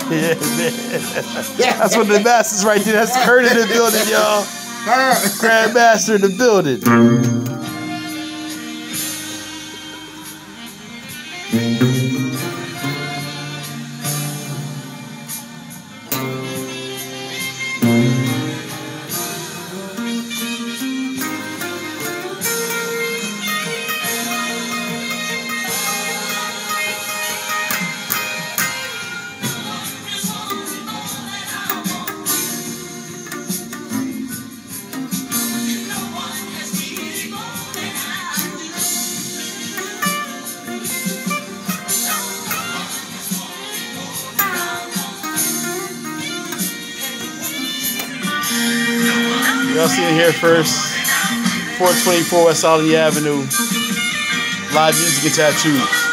Yeah, man. That's one of the masters right there. That's Kurt in the building, y'all. Grandmaster in the building. Y'all see it here first. 424 West Olney Avenue. Live music and tattoos.